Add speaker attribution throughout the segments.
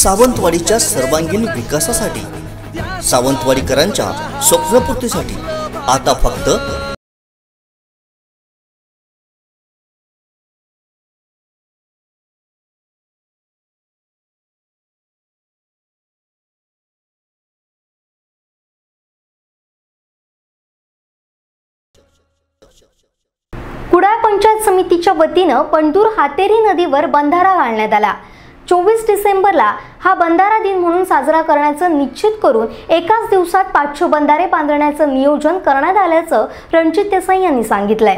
Speaker 1: सावंतवाडीच्या सर्वांगीण विकासासाठी, सावंतवाडीकरांच्या स्वप्नपूर्तीसाठी आता फक्त
Speaker 2: कुडाळ पंचायत समितीच्या वतीनं पंडूर हातेरी नदीवर बंधारा घालण्यात आला। 24 डिसेंबरला हा बंधारा दिन म्हणून साजरा करण्याचं निश्चित करून एकाच दिवसात 500 बंधारे बांधण्याचं नियोजन करण्यात आल्याचं रणजित देसाई यांनी सांगितलंय।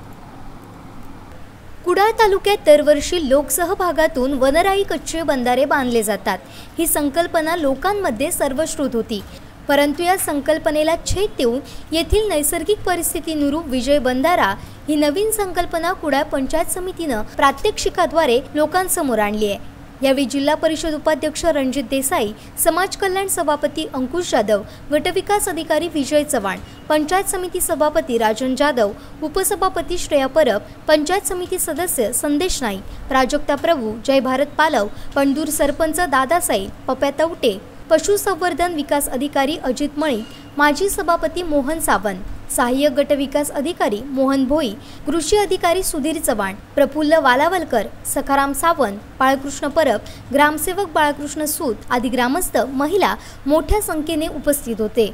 Speaker 2: कुडाळ तालुक्यात दरवर्षी लोकसहभागातून वनराई कच्चे बंधारे बांधले जातात। ही संकल्पना लोकांमध्ये सर्वश्रुत होती, परंतु या संकल्पनेला छेद देऊन येथील नैसर्गिक परिस्थितीनुरूप विजय बंधारा ही नवीन संकल्पना कुडाळ पंचायत समितीनं प्रात्यक्षिकाद्वारे लोकांसमोर आणली आहे। यावेळी जिल्हा परिषद उपाध्यक्ष रणजित देसाई, समाज कल्याण सभापती अंकुश जाधव, गटविकास अधिकारी विजय चव्हाण, पंचायत समिती सभापती राजन जाधव, उपसभापती श्रेया परब, पंचायत समिती सदस्य संदेश नाईक, प्राजक्ता प्रभू, जय भारत पालव, पंडूर सरपंच दादासाई, पप्या तवटे, पशुसंवर्धन विकास अधिकारी अजित मळी, माजी सभापती मोहन सावंत, सहाय्यक गट विकास अधिकारी मोहन भोई, कृषी अधिकारी सुधीर चव्हाण, प्रफुल्ल वालावलकर, सखाराम सावंत, बाळकृष्ण परब, ग्रामसेवक बाळकृष्ण सूत आदी ग्रामस्थ, महिला मोठ्या संख्येने उपस्थित होते।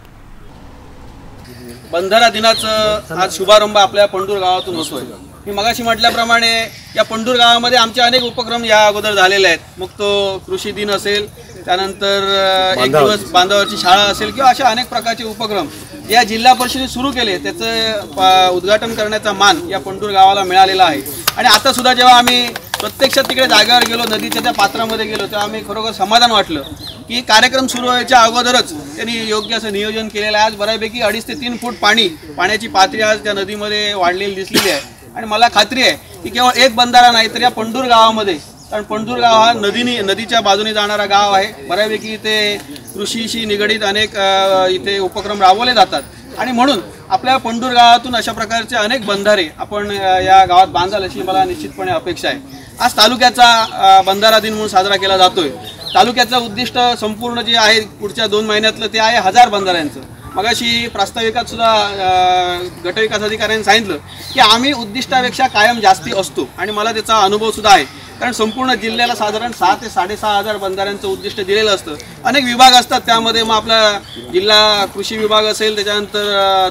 Speaker 3: बंधारा दिनाचा आज शुभारंभ आपल्या पंडूर गावातून होतोय। मी मगाशी म्हटल्याप्रमाणे या पंडूर गावामध्ये आमचे अनेक उपक्रम या अगोदर झालेले आहेत। मग तो कृषी दिन असेल, त्यानंतर एक दिवस बांधावरची शाळा असेल किंवा अशा अनेक प्रकारचे उपक्रम या जिल्हा परिषदेने सुरू केले, त्याचं उद्घाटन करण्याचा मान या पंडूर गावाला मिळालेला आहे। आणि आता सुद्धा जेव्हा आम्ही प्रत्यक्षात तिकडे जागेवर गेलो, नदीच्या त्या पात्रामध्ये गेलो, तेव्हा आम्ही खरोखर समाधान वाटलं की कार्यक्रम सुरू व्हायच्या अगोदरच त्यांनी योग्य असं नियोजन केलेलं आहे। आज बऱ्यापैकी 2.5 ते 3 फूट पाण्याची पातळी आज त्या नदीमध्ये वाढलेली दिसलेली आहे। आणि मला खात्री आहे की केवळ एक बंधारा नाही तर या पंडूर गावामध्ये, कारण पंडूर गाव हा नदीच्या बाजूने जाणारा गाव आहे, बऱ्यापैकी इथे कृषीशी निगडीत अनेक इथे उपक्रम राबवले जातात। आणि म्हणून आपल्या पंडूर गावातून अशा प्रकारचे अनेक बंधारे आपण या गावात बांधाल अशी मला निश्चितपणे अपेक्षा आहे। आज तालुक्याचा बंधारा दिन म्हणून साजरा केला जातोय। तालुक्याचं उद्दिष्ट संपूर्ण जे आहे पुढच्या 2 महिन्यातलं ते आहे 1000 बंधाऱ्यांचं। मगाशी प्रास्ताविकात सुद्धा गटविकास अधिकाऱ्यांनी सांगितलं की आम्ही उद्दिष्टापेक्षा कायम जास्ती असतो, आणि मला त्याचा अनुभव सुद्धा आहे। कारण संपूर्ण जिल्ह्याला साधारण 6 ते 6.5 बंधाऱ्यांचं उद्दिष्ट दिलेलं असतं। अनेक विभाग असतात, त्यामध्ये मग आपला जिल्हा कृषी विभाग असेल, त्याच्यानंतर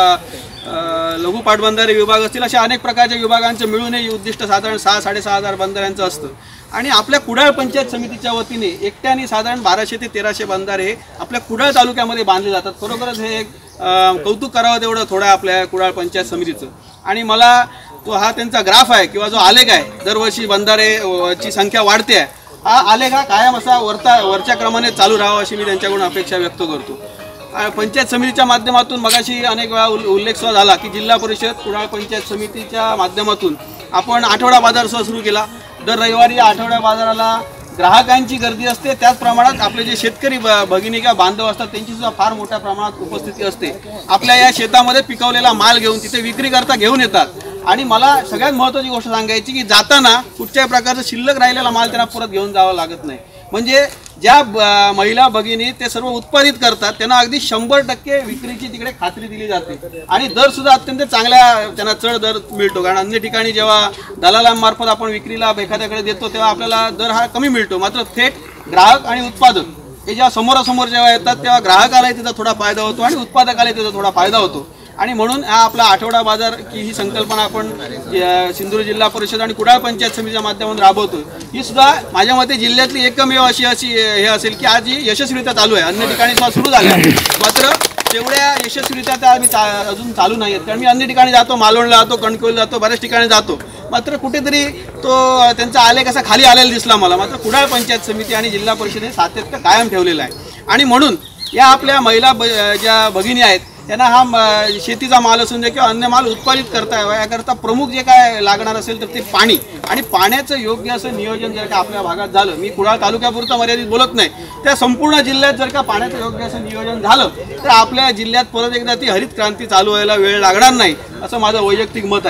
Speaker 3: तुमचा लघु पाटबंधारे विभाग असतील, अशा अनेक प्रकारच्या विभागांचं मिळून हे उद्दिष्ट साधारण 6-6.5 बंधाऱ्यांचं असतं। आणि आपल्या कुडाळ पंचायत समितीच्या वतीने एकट्याने साधारण 1200 ते 1300 बंधारे आपल्या कुडाळ तालुक्यामध्ये बांधले जातात। खरोखरच हे एक कौतुक करावं तेवढं थोडं आहे आपल्या कुडाळ पंचायत समितीचं। आणि मला हा त्यांचा ग्राफ आहे किंवा जो आलेख आहे, दरवर्षी बंधारेची संख्या वाढते आहे, हा आलेख हा कायम असा वरच्या क्रमाने चालू राहावा अशी मी त्यांच्याकडून अपेक्षा व्यक्त करतो। पंचायत समितीच्या माध्यमातून मगाशी अनेक वेळा उल्लेख सुद्धा झाला की जिल्हा परिषद कुडाळ पंचायत समितीच्या माध्यमातून आपण आठवडा बाजार सुरू केला। दर रविवारी आठवडा बाजाराला ग्राहकांची गर्दी असते, त्याच प्रमाणात आपले जे शेतकरी भगिनी किंवा बांधव असतात त्यांची सुद्धा फार मोठ्या प्रमाणात उपस्थिती असते। आपल्या या शेतामध्ये पिकवलेला माल घेऊन तिथे विक्री करता घेऊन येतात। आणि मला सगळ्यात महत्त्वाची गोष्ट सांगायची की जाताना कुठच्याही प्रकारचं शिल्लक राहिलेला माल त्यांना परत घेऊन जावं लागत नाही। म्हणजे ज्या महिला भगिनी ते सर्व उत्पादित करतात त्यांना अगदी 100% विक्रीची तिकडे खात्री दिली जाते, आणि दर सुद्धा अत्यंत चांगल्या त्यांना चढ दर मिळतो। कारण अन्य ठिकाणी जेव्हा दलालांमार्फत आपण विक्रीला एखाद्याकडे देतो तेव्हा आपल्याला दर हा कमी मिळतो, मात्र थेट ग्राहक आणि उत्पादक हे जेव्हा समोरासमोर जेव्हा येतात तेव्हा ग्राहकालाही त्याचा थोडा फायदा होतो आणि उत्पादकालाही त्याचा थोडा फायदा होतो। आणि म्हणून हा आपला आठवडा बाजार की ही संकल्पना आपण सिंधुदुर्ग जिल्हा परिषद आणि कुडाळ पंचायत समितीच्या माध्यमातून राबवतो। ही सुद्धा माझ्या मते जिल्ह्यातली एकमेव अशी हे असेल की आज ही यशस्वीरित्या चालू आहे। अन्य ठिकाणी सुद्धा सुरू झाल्या, मात्र तेवढ्या यशस्वीरित्या त्या आम्ही अजून चालू नाही आहेत। कारण मी अन्य ठिकाणी जातो, मालवणला जातो, कणकवलीला जातो, बऱ्याच ठिकाणी जातो, मात्र कुठेतरी तो त्यांचा आलेख असा खाली आलेला दिसला मला। मात्र कुडाळ पंचायत समिती आणि जिल्हा परिषदेने सातत्य कायम ठेवलेलं आहे। आणि म्हणून या आपल्या महिला ज्या भगिनी आहेत त्यांना हा शेतीचा माल असून दे किंवा अन्य माल उत्पादित करता यावा याकरता प्रमुख जे काय लागणार असेल तर ते पाणी, आणि पाण्याचं योग्य असं नियोजन जर का आपल्या भागात झालं, मी कुडाळ तालुक्यापुरतं मर्यादित बोलत नाही, त्या संपूर्ण जिल्ह्यात जर का पाण्याचं योग्य असं नियोजन झालं तर आपल्या जिल्ह्यात परत एकदा ती हरित क्रांती चालू व्हायला वेळ लागणार नाही असं माझं वैयक्तिक मत आहे।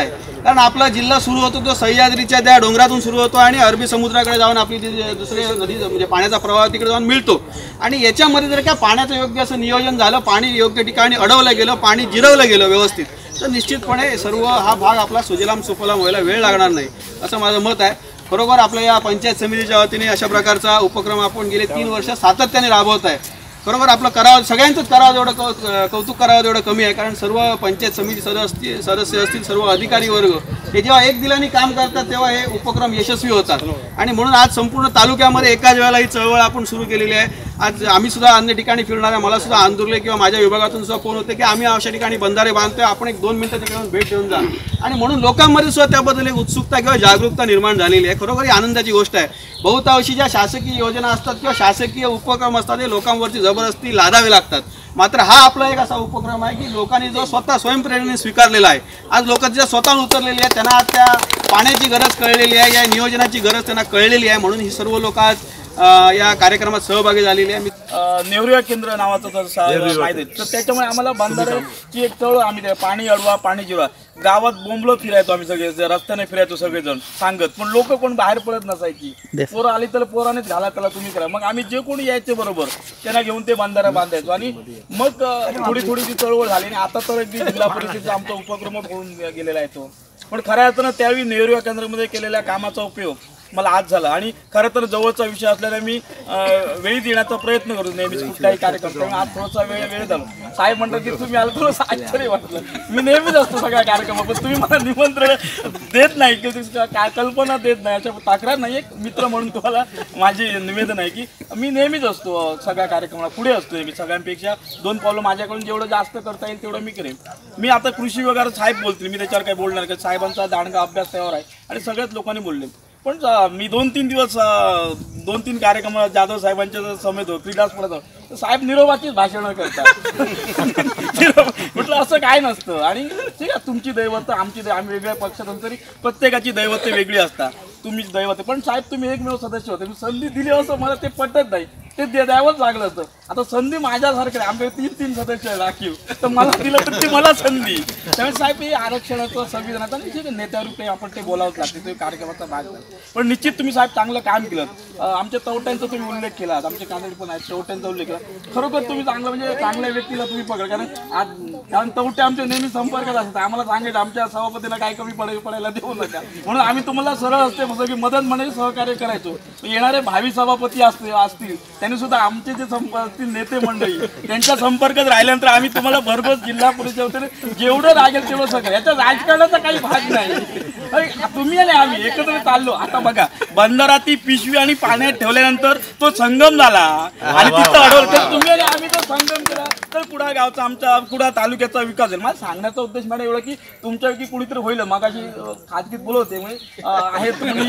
Speaker 3: कारण आपला जिल्हा सुरू होतो तो सह्याद्रीच्या त्या डोंगरातून सुरू होतो आणि अरबी समुद्राकडे जाऊन आपली दुसरे नदी म्हणजे पाण्याचा प्रवाह तिकडे जाऊन मिळतो. आणि याच्यामध्ये जर का पाण्याचं योग्य असं नियोजन झालं, पाणी योग्य ठिकाणी अडवलं गेलं, पाणी जिरवलं गेलं व्यवस्थित, तर निश्चितपणे सर्व हा भाग आपला सुजलाम सुफलाम व्हायला वेळ लागणार नाही असं माझं मत आहे. खरोखर आपल्या या पंचायत समितीच्या वतीने अशा प्रकारचा उपक्रम आपण गेले 3 वर्ष सातत्याने राबवत आहे. खरोखर आपलं करावं, सगळ्यांचंच करावं जेवढं कौतुक करावं तेवढं कमी आहे. कारण सर्व पंचायत समिती सदस्य असतील, सर्व अधिकारी वर्ग हे जेव्हा एक दिलाने काम करतात तेव्हा हे उपक्रम यशस्वी होतात. आणि म्हणून आज संपूर्ण तालुक्यामध्ये एकाच वेळेला ही चळवळ आपण सुरू केलेली आहे. आज आम्ही सुद्धा अन्य ठिकाणी फिरणार आहे. मला सुद्धा आंदुर्ले किंवा माझ्या विभागातून सुद्धा फोन होते की आम्ही अशा ठिकाणी बंधारे बांधतोय, आपण 1-2 मिनिटं तिकडे भेट देऊन जा. आणि म्हणून लोकांमध्ये सुद्धा त्याबद्दल एक उत्सुकता किंवा जागरूकता निर्माण झालेली आहे. खरोखर ही आनंदाची गोष्ट आहे. बहुतांशी ज्या शासकीय योजना असतात किंवा शासकीय उपक्रम असतात ते लोकांवरची जबरदस्ती लादावे लागतात. मात्र हा आपला एक असा उपक्रम आहे की लोकांनी जो स्वतः स्वयंप्रेरणेने स्वीकारलेला आहे. आज लोक ज्या स्वतः उतरलेली आहे, त्यांना त्या पाण्याची गरज कळलेली आहे, या नियोजनाची गरज त्यांना कळलेली आहे. म्हणून ही सर्व लोक आज या कार्यक्रमात सहभागी झालेली आहे.
Speaker 4: नेवरिया केंद्र नावाचं माहिती तर त्याच्यामुळे आम्हाला बंधाऱ्याची एक चळवळ, आम्ही पाणी अडवा पाणी जिरवा गावात बोंबलं फिरायचो आम्ही सगळे, रस्त्याने फिरायचो सगळेजण सांगत, पण लोक कोण बाहेर पडत नसायची. पोरं आली तर पोरानेच घाला, त्याला तुम्ही करा. मग आम्ही जे कोणी यायचे बरोबर त्यांना घेऊन ते बंधारा बांधायचो. आणि मग थोडी ती चळवळ झाली. आणि आता तर अगदी जिल्हा परिषदेचा आमचा उपक्रम होऊन गेलेला आहे तो. पण खऱ्या अर्थानं त्यावेळी नेवरिया केंद्रामध्ये केलेल्या कामाचा उपयोग मला आज झाला. आणि खरं तर जवळचा विषय असल्याने मी वेळी देण्याचा प्रयत्न करतो नेहमीच कुठलाही कार्यक्रम. त्यामुळे आज थोडासा वेळ झाला. साहेब म्हणतात की तुम्ही आलं, थोडंसं आश्चर्य वाटलं. मी नेहमीच असतो सगळ्या कार्यक्रमात, पण तुम्ही मला निमंत्रण देत नाही किंवा काय कल्पना देत नाही, अशा तक्रार नाही. एक मित्र म्हणून तुम्हाला माझी निवेदन आहे की मी नेहमीच असतो सगळ्या कार्यक्रमाला, पुढे असतो. मी सगळ्यांपेक्षा 2 पावलं माझ्याकडून जेवढं जास्त करता येईल तेवढं मी करेन. मी आता कृषी वगैरे साहेब बोलतील, मी त्याच्यावर काही बोलणार का. साहेबांचा दांडगा अभ्यास त्यावर आहे आणि सगळ्याच लोकांनी बोलले. पण मी 2-3 दिवस 2-3 कार्यक्रम जाधव साहेबांच्या समेत हो, क्रीडास्पर्धा होतो, साहेब निरोपाचीच भाषणं करतात. म्हटलं असं काय नसतं. आणि ठीक आहे, तुमची दैवत आमची आम्ही वेगळ्या पक्षातून तरी प्रत्येकाची दैवत वेगळी असतात. तुम्हीच दैवत. पण साहेब तुम्ही एकमेव सदस्य होते, मी संधी दिली असं मला ते पटत नाही, ते द्यावंच लागलं असतं. आता संधी माझ्यासारखे आमचे 3 सदस्य आहे राखीव, तर मला दिलं तर ती मला संधी. त्यामुळे साहेब हे आरक्षणाचं संविधानाचं ठीक आहे, नेत्यावर आपण ते बोलावंच लागते, तो कार्यक्रमाचा भाग झाला. पण निश्चित तुम्ही साहेब चांगलं काम केलं. आमच्या तवट्यांचा तुम्ही उल्लेख केला, आमचे कांदे पण आहेत, तवट्यांचा उल्लेख केला. खरोखर तुम्ही चांगलं म्हणजे चांगल्या व्यक्तीला तुम्ही पकड. कारण तवटे आमचे नेहमी संपर्कात असतात. आम्हाला सांगायचं आमच्या सभापतीला काय कमी पडायला देऊ नका, म्हणून आम्ही तुम्हाला सरळ असते की मदत म्हणे सहकार्य करायचो. येणारे भावी सभापती असतील त्यांनी सुद्धा आमचे जे असतील नेते मंडळी त्यांच्या संपर्कात राहिल्यानंतर आम्ही तुम्हाला भरघोस जिल्हा परिषदेवर जेवढं लागेल तेवढं सगळं. याच्या राजकारणाचा काही भाग नाही. तुम्ही आणि आम्ही एकत्र चाललो. आता बघा, बंधारा ती पिशवी आणि पाण्यात ठेवल्यानंतर तो संगम झाला आणि तिथं अडवलं. तुम्ही आणि आम्ही जर संगम केला तर कुडा गावचा, आमच्या कुडा तालुक्याचा विकास होईल. मला सांगण्याचा उद्देश मॅडम एवढा की तुमच्यापैकी कुणीतरी होईल. मगाशी खाजगीत बोलवते आहे तुम्ही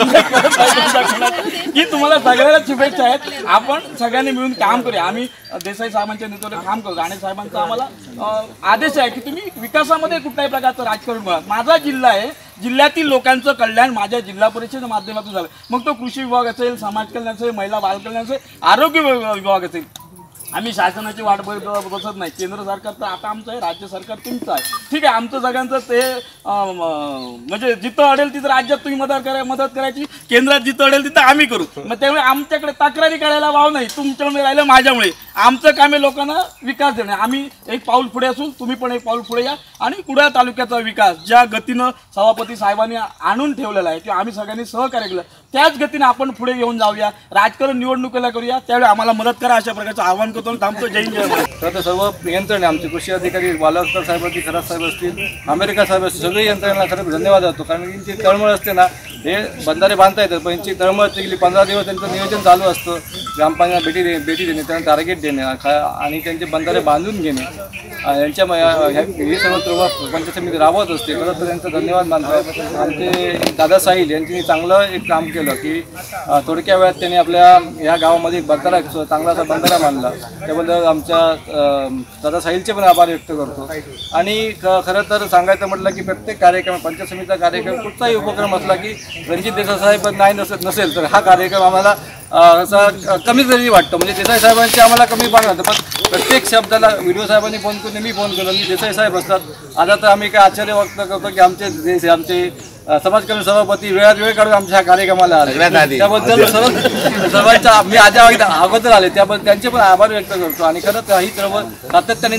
Speaker 4: की तुम्हाला सगळ्याला शुभेच्छा आहेत. आपण सगळ्यांनी मिळून काम करूया. आम्ही देसाई साहेबांच्या नेतृत्वाने काम करतो आणि साहेबांचा आम्हाला आदेश आहे की तुम्ही विकासामध्ये कुठल्याही प्रकारचं राजकारण बघा. माझा जिल्हा आहे, जिल्ह्यातील लोकांचं कल्याण माझ्या जिल्हा परिषदेच्या माध्यमातून झालं. मग तो कृषी विभाग असेल, समाज कल्याण असेल, महिला बाल कल्याण असेल, आरोग्य विभाग असेल. आम्ही शासनाची वाट बसत नाही. केंद्र सरकार तर आता आमचं आहे, राज्य सरकार तुमचं आहे. ठीक आहे, आमचं सगळ्यांचं ते म्हणजे जिथं अडेल तिथं राज्यात तुम्ही मदत करायची, केंद्रात जिथं अडेल तिथं आम्ही करू. मग त्यामुळे आमच्याकडे तक्रारी करायला वाव नाही. तुमच्यामुळे राहिलं माझ्यामुळे. आमचं काम आहे लोकांना विकास देणे. आम्ही एक पाऊल पुढे असून तुम्ही पण एक पाऊल पुढे या. आणि कुडाळ तालुक्याचा विकास ज्या गतीनं सभापती साहेबांनी आणून ठेवलेला आहे किंवा आम्ही सगळ्यांनी सहकार्य केलं, त्याच गतीने आपण पुढे घेऊन जाऊया. राजकारण निवडणुकीला करूया, त्यावेळी आम्हाला मदत करा, अशा प्रकारचं आवाहन करतो. थांबतो. जय हिंद, जय महाराष्ट्र.
Speaker 5: तर सर्व यंत्रणा आमचे कृषी अधिकारी बालावकर साहेब असतील, खरात साहेब असतील, अमेरिका साहेब असतील, सगळी यंत्रणा खरं धन्यवाद देतो. कारण यांची तळमळ असते ना, हे बंधारे बांधता येतात, पण यांची तळमळ गेली 15 दिवस त्यांचं नियोजन चालू असतं. ग्रामपंचायत भेटी देणे, त्यांना टार्गेट देणे आणि त्यांचे बंधारे बांधून घेणे, यांच्या हे सर्व पंचायत समिती राबवत असते. खरं तर त्यांचा धन्यवाद मानतो. आमचे दादा साहिल यांनी चांगलं एक काम केलं की थोडक्या वेळात त्यांनी आपल्या ह्या गावामध्ये एक बंधारा, चांगला बंधारा बांधला. त्याबद्दल आमच्या दादा साहिलचे पण आभार व्यक्त करतो. आणि खरं तर सांगायचं म्हटलं की प्रत्येक कार्यक्रम, पंचायत समितीचा कार्यक्रम, कुठलाही उपक्रम असला की रणजित देसाई साहेब नाही नसेल तर हा कार्यक्रम आम्हाला असा कमी तरी वाटतं. म्हणजे देसाई साहेबांची आम्हाला कमी पाणी वाटतं, पण प्रत्येक शब्दाला व्हिडिओ साहेबांनी फोन करून मी फोन केलो, मी देसाई साहेब असतात. आता तर आम्ही काय आश्चर्य व्यक्त करतो की आमचे समाजकल्याण सभापती वेळात वेळ काढून आमच्या ह्या कार्यक्रमाला आले, त्याबद्दल सर्वांच्या मी अगोदर आले त्याबद्दल त्यांचे पण आभार व्यक्त करतो. आणि खरंच ही चळवळ सातत्याने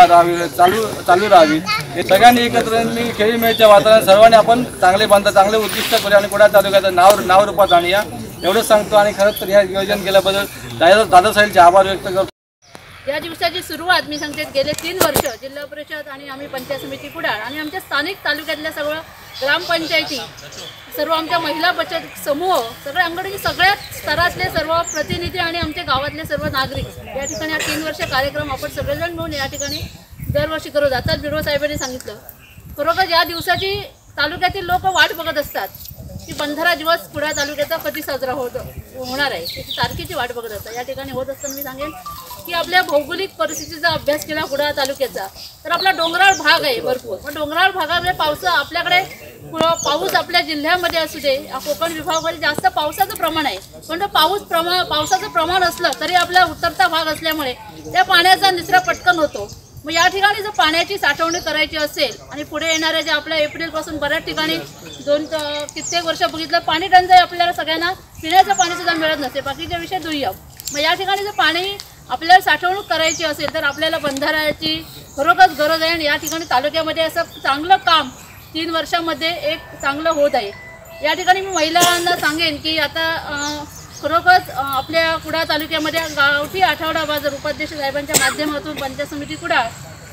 Speaker 5: चालू राहावी. हे सगळ्यांनी एकत्र खेळीमेळीच्या वातावरणात सर्वांनी आपण चांगले उद्दिष्ट करूया आणि कुडाळ तालुक्याचं नाव रूपात आणूया एवढंच सांगतो. आणि खरंच तर ह्या नियोजन केल्याबद्दल दादासाहेबचे आभार व्यक्त करतो.
Speaker 6: या दिवसाची सुरुवात मी सांगते गेले 3 वर्ष जिल्हा परिषद आणि आम्ही पंचायत समिती कुडाळ आणि आमच्या स्थानिक तालुक्यातल्या सगळं ग्रामपंचायती, सर्व आमच्या महिला बचत समूह, सगळे अंगणवाडी, सगळ्या स्तरातले सर्व प्रतिनिधी आणि आमच्या गावातले सर्व नागरिक या ठिकाणी 3 वर्ष कार्यक्रम आपण सगळेजण मिळून या ठिकाणी दरवर्षी करत जातात. बिडो साहेबांनी सांगितलं खरोखर या दिवसाची तालुक्यातील लोक वाट बघत असतात की 15 दिवस कुडाळ तालुक्याचा कधी साजरा होणार आहे, त्याची तारखेची वाट बघत असतात. या ठिकाणी होत असताना मी सांगेन की आपल्या भौगोलिक परिस्थितीचा अभ्यास केला कुडाळ तालुक्याचा तर आपला डोंगराळ भाग आहे भरपूर. पण डोंगराळ भागामध्ये आपल्याकडे पाऊस आपल्या जिल्ह्यामध्ये असू दे, कोकण विभागामध्ये जास्त पावसाचं प्रमाण आहे, पण पावसाचं प्रमाण असलं तरी आपला उतरता भाग असल्यामुळे त्या पाण्याचा निचरा पटकन होतो. मग या ठिकाणी जर पाण्याची साठवणूक करायची असेल आणि पुढे येणाऱ्या जे आपल्या एप्रिलपासून बऱ्याच ठिकाणी कित्येक वर्ष बघितलं पाणी टंचाई आपल्याला सगळ्यांना पिण्याचं पाणी सुद्धा मिळत नसते, बाकीच्या विषय दुय्यम. मग या ठिकाणी जर पाणी आपल्याला साठवणूक करायची असेल तर आपल्याला बंधाऱ्याची खरोखरच गरज आहे. आणि या ठिकाणी तालुक्यामध्ये असं चांगलं काम 3 वर्षामध्ये एक चांगलं होत आहे. या ठिकाणी मी महिलांना सांगेन की आता खरोखरच आपल्या कुडाळ तालुक्यामध्ये गावठी आठवडा बाजार उपाध्यक्ष साहेबांच्या माध्यमातून पंचायत समिती कुडाळ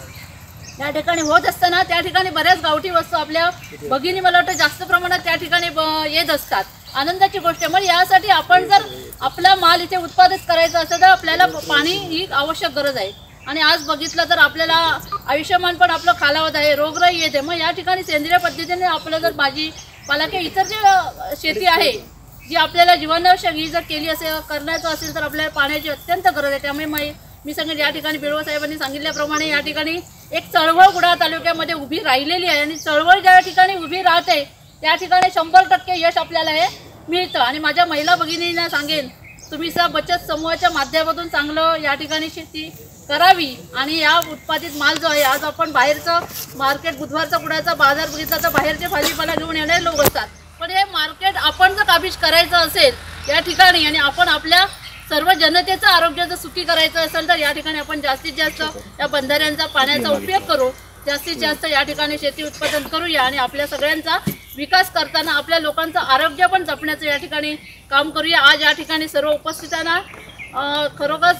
Speaker 6: या ठिकाणी होत असताना त्या ठिकाणी बऱ्याच गावठी वस्तू आपल्या भगिनी मला वाटतं जास्त प्रमाणात त्या ठिकाणी येत असतात. आनंदाची गोष्ट आहे. मग यासाठी आपण जर आपला माल इथे उत्पादित करायचा असेल तर आपल्याला पाणी ही आवश्यक गरज आहे. आणि आज बघितलं तर आपल्याला आयुष्यमान पण आपलं खालावत आहे, रोगराई येते. मग या ठिकाणी सेंद्रिय पद्धतीने आपलं जर भाजीपाला किंवा इतर जे शेती आहे जी आपल्याला जीवनावश्यक ही जर केली असेल करण्याचं असेल तर आपल्याला पाण्याची अत्यंत गरज आहे. त्यामुळे मी सांगेन या ठिकाणी बिडवा साहेबांनी सांगितल्याप्रमाणे या ठिकाणी एक चळवळ कुडाळ तालुक्यामध्ये उभी राहिलेली आहे. आणि चळवळ ज्या ठिकाणी उभी राहते त्या ठिकाणी 100% यश आपल्याला हे मिळतं. आणि माझ्या महिला भगिनींना सांगेन तुम्ही बचत समूहाच्या माध्यमातून चांगलं या ठिकाणी शेती करावी. आणि या उत्पादित माल जो आहे आज आपण बाहेरचं मार्केट बुधवारचा कुडाळचा बाजार बघितला तर बाहेरचे भाजीपाला घेऊन येणारे लोक असतात, पण हे मार्केट आपण जर काबीज करायचं असेल या ठिकाणी आणि आपण आपल्या सर्व जनतेचं आरोग्य जर सुखी करायचं असेल तर या ठिकाणी आपण जास्तीत जास्त या बंधाऱ्यांचा पाण्याचा उपयोग करू, जास्तीत जास्त या ठिकाणी शेती उत्पादन करूया आणि आपल्या सगळ्यांचा विकास करताना आपल्या लोकांचं आरोग्य पण जपण्याचं या ठिकाणी काम करूया. आज या ठिकाणी सर्व उपस्थितांना खरोखरच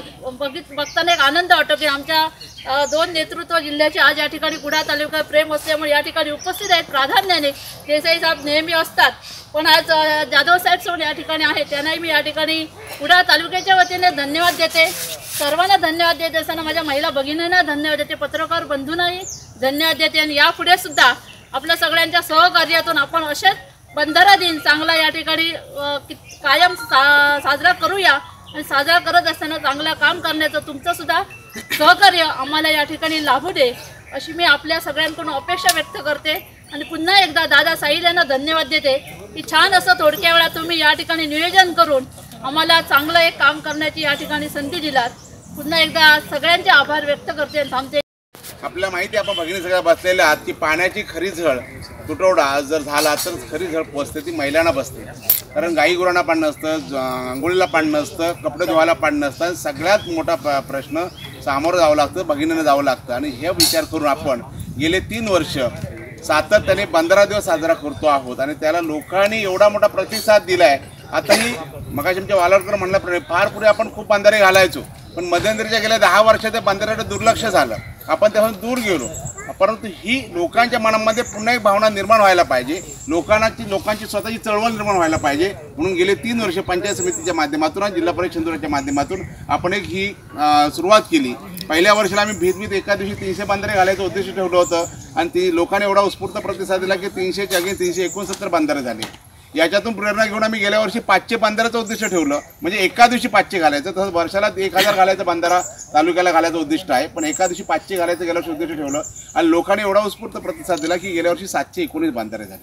Speaker 6: बघताना एक आनंद वाटतो की आमच्या 2 नेतृत्व जिल्ह्याचे आज या ठिकाणी कुडाळ तालुक्यात प्रेम असल्यामुळे या ठिकाणी उपस्थित आहेत. प्राधान्याने देसाई साहेब नेहमी असतात, पण आज जाधव साहेब सोड या ठिकाणी आहेत, त्यांनाही मी या ठिकाणी कुडाळ तालुक्याच्या वतीने धन्यवाद देते. सर्वांना धन्यवाद देत असताना माझ्या महिला भगिनींना धन्यवाद देते, पत्रकार बंधूंनाही धन्यवाद देते. आणि यापुढे सुद्धा आपल्या सगळ्यांच्या सहकार्यातून आपण असेच बंधारा दिन चांगला या ठिकाणी कायम साजरा करूया. आणि साजरा करत असताना चांगलं काम करण्याचं तुमचं सुद्धा सहकार्य आम्हाला या ठिकाणी लाभू दे अशी मी आपल्या सगळ्यांकडून अपेक्षा व्यक्त करते. आणि पुन्हा एकदा दादा साहिल यांना धन्यवाद देते की छान असं थोडक्या वेळात तुम्ही या ठिकाणी नियोजन करून आम्हाला चांगलं एक काम करण्याची या ठिकाणी संधी दिलात. पुन्हा एकदा सगळ्यांचे आभार व्यक्त करते आणि थांबते.
Speaker 7: आपल्याला माहिती आहे, आपण भगिनी सगळ्या बसलेल्या आहात की पाण्याची खरी झळ तुटवडा जर झाला तर खरी झळ पोचते ती महिलांना बसते. कारण गाई गुरांना पाणी नसतं, आंघोळीला पाणी नसतं, कपडे धुवायला पाणी नसतं. सगळ्यात मोठा प्रश्न सामोरं जावं लागतं, भगिनीनं जावं लागतं. आणि हे विचार करून आपण गेले 3 वर्ष सातत्याने 15 दिवस साजरा करतो आहोत आणि त्याला लोकांनी एवढा मोठा प्रतिसाद दिला आहे. आताही मगाशी आमच्या वालावकर म्हणल्याप्रमाणे फार पुढे आपण खूप बंधारे घालायचो, पण मध्यंतरीच्या गेल्या 10 वर्षात त्या बंधाऱ्याकडे दुर्लक्ष झालं, आपण त्यापासून दूर गेलो. परंतु ही लोकांच्या मनामध्ये पुन्हा एक भावना निर्माण व्हायला पाहिजे, लोकांची स्वतःची चळवळ निर्माण व्हायला पाहिजे. म्हणून गेले 3 वर्ष पंचायत समितीच्या माध्यमातून आणि जिल्हा परिषद शिंदोऱ्याच्या माध्यमातून आपण एक ही सुरुवात केली. पहिल्या वर्षाला आम्ही भीत एका दिवशी 300 बंधारे घालायचं उद्दिष्ट ठेवलं होतं आणि ती लोकांनी एवढा उत्स्फूर्त प्रतिसाद दिला की 300च्या जागी 369 बंधारे झाले. याच्यातून प्रेरणा घेऊन आम्ही गेल्या वर्षी 500 बंधाऱ्याचं उद्दिष्ट ठेवलं, म्हणजे एका दिवशी 500 घालायचं. तसं वर्षाला 1000 घालायचं बंधारा तालुक्याला घालायचं उद्दिष्ट आहे, पण एका दिवशी 500 घालायचं गेल्या वर्षी उद्दिष्ट ठेवलं आणि लोकांनी एवढा उत्स्फूर्त प्रतिसाद दिला की गेल्या वर्षी 719 बंधारे झाले.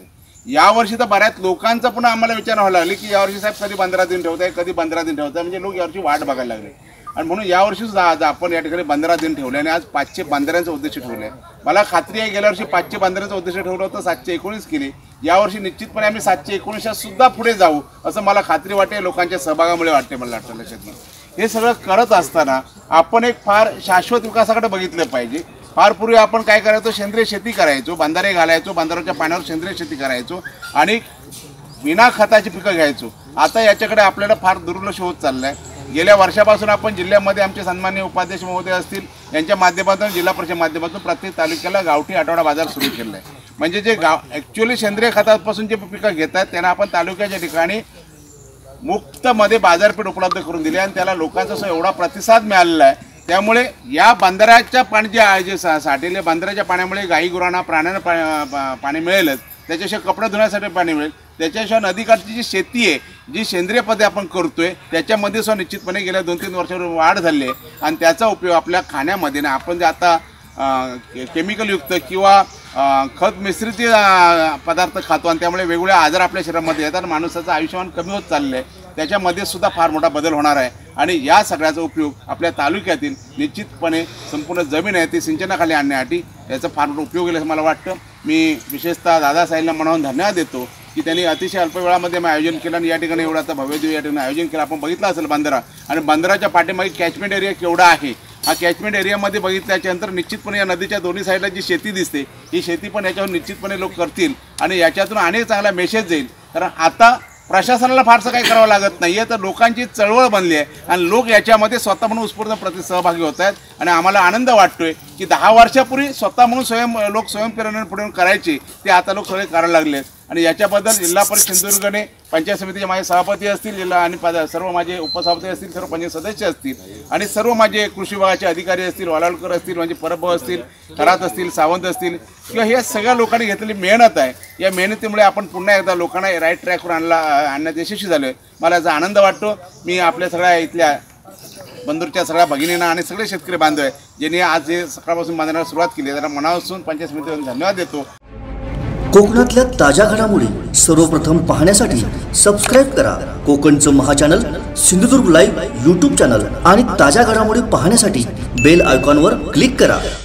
Speaker 7: यावर्षी तर बऱ्याच लोकांचा पण आम्हाला विचार व्हायला लागले की यावर्षी साहेब कधी 15 दिन ठेवताय, कधी 15 दिन ठेवताय, म्हणजे लोक यावर्षी वाट बघायला लागले. आणि म्हणून यावर्षी सुद्धा आज आपण या ठिकाणी 15 दिन ठेवले आणि आज 500 बंधाऱ्यांचं उद्दिष्ट ठेवलं आहे. मला खात्री आहे गेल्या वर्षी 500 बंधाऱ्यांचं उद्दिष्ट ठेवलं होतं, 719 केली. यावर्षी निश्चितपणे आम्ही 719 सुद्धा पुढे जाऊ असं मला खात्री वाटते. लोकांच्या सहभागामुळे वाटते मला वाटतं. लक्षात हे सगळं करत असताना आपण एक फार शाश्वत विकासाकडे बघितलं पाहिजे. फार पूर्वी आपण काय करायचो, सेंद्रिय शेती करायचो, बंधारे घालायचो, बंधाराच्या पाण्यावर सेंद्रिय शेती करायचो आणि विना खताची पिकं घ्यायचो. आता याच्याकडे आपल्याला फार दुर्लक्ष होत चाललं आहे. गेल्या वर्षापासून आपण जिल्ह्यामध्ये आमचे सन्माननीय उपाध्यक्ष महोदय असतील यांच्या माध्यमातून, जिल्हा परिषद माध्यमातून प्रत्येक तालुक्याला गावठी आठवडा बाजार सुरू केला आहे. म्हणजे जे ॲक्च्युअली सेंद्रिय खतापासून जे पिकं घेतात त्यांना आपण तालुक्याच्या ठिकाणी मुक्तमध्ये बाजारपेठ उपलब्ध करून दिली आणि त्याला लोकांचा एवढा प्रतिसाद मिळालेला आहे. त्यामुळे या बंधाऱ्याच्या पाणी जे साठलेल्या बंधाऱ्याच्या पाण्यामुळे गाई गुरांना प्राण्यांना पाणी मिळेलच, त्याच्याशिवाय कपडे धुण्यासाठी पाणी मिळेल, त्याच्याशिवाय नदीकाठची जी शेती आहे जी सेंद्रिय पद्धती आपण करतोय त्याच्यामध्ये सुद्धा निश्चितपणे गेल्या 2-3 वर्षावर वाढ झाली आहे. आणि त्याचा उपयोग आपल्या खाण्यामध्ये ना आपण जे आता केमिकलयुक्त किंवा खत मिश्रित पदार्थ खातो आणि त्यामुळे वेगवेगळे आजार आपल्या शरीरामध्ये येतात. माणसाचं आयुष्यमान कमी होत चाललं आहे. त्याच्यामध्ये सुद्धा फार मोठा बदल होणार आहे. आणि या सगळ्याचा उपयोग आपल्या तालुक्यातील निश्चितपणे संपूर्ण जमीन आहे ती सिंचनाखाली आणण्यासाठी याचा फार मोठा उपयोग होईल असं मला वाटतं. मी विशेषतः दादासाहेबांना म्हणून धन्यवाद देतो की त्यांनी अतिशय अल्प वेळामध्ये आयोजन केलं आणि या ठिकाणी एवढं आता भव्यदेव या ठिकाणी आयोजन केलं. आपण बघितलं असेल बंधारा आणि बंधाराच्या पाठीमागे कॅचमेंट एरिया केवढा आहे. हा कॅचमेंट एरियामध्ये बघितल्याच्यानंतर निश्चितपणे या नदीच्या दोन्ही साईडला जी शेती दिसते ही शेती पण याच्यावर निश्चितपणे लोक करतील आणि याच्यातून अनेक चांगला मेसेज जाईल. कारण आता प्रशासनाला फारसं काही करावं लागत नाही आहे, तर लोकांची चळवळ बनली आहे आणि लोक याच्यामध्ये स्वतः म्हणून उत्स्फूर्त सहभागी होत आहेत. आणि आम्हाला आनंद वाटतोय की 10 वर्षापूर्वी स्वतः म्हणून लोक स्वयंप्रेरणेने पुढे करायचे ते आता लोक सगळे करायला लागले आहेत. आणि याच्याबद्दल जिल्हा परिषद सिंधुदुर्गने पंचायत समितीचे माझे सभापती असतील, जिल्हा आणि सर्व माझे उपसभापती असतील, सर्व पंचायत सदस्य असतील आणि सर्व माझे कृषी विभागाचे अधिकारी असतील, वालावलकर असतील, म्हणजे परब असतील, खरात असतील, सावंत असतील किंवा हे सगळ्या लोकांनी घेतलेली मेहनत आहे. या मेहनतीमुळे आपण पुन्हा एकदा लोकांना राईट ट्रॅकवर आणण्यात यशस्वी झालो आहे. मला याचा आनंद वाटतो. मी आपल्या सगळ्या इथल्या बंदूरच्या सगळ्या भगिनींना आणि सगळे शेतकरी बांधव आहे ज्यांनी आज हे सकाळपासून बांधण्याला सुरुवात केली आहे, त्यांना मनापासून पंचायत समितीवर धन्यवाद देतो.
Speaker 1: कोकणातल्या ताज्या घडामोडी सर्वप्रथम पाहण्यासाठी सबस्क्राईब करा कोकणचं महाचॅनल सिंधुदुर्ग लाईव्ह यूट्यूब चॅनल आणि ताज्या घडामोडी पाहण्यासाठी बेल आयकॉनवर क्लिक करा.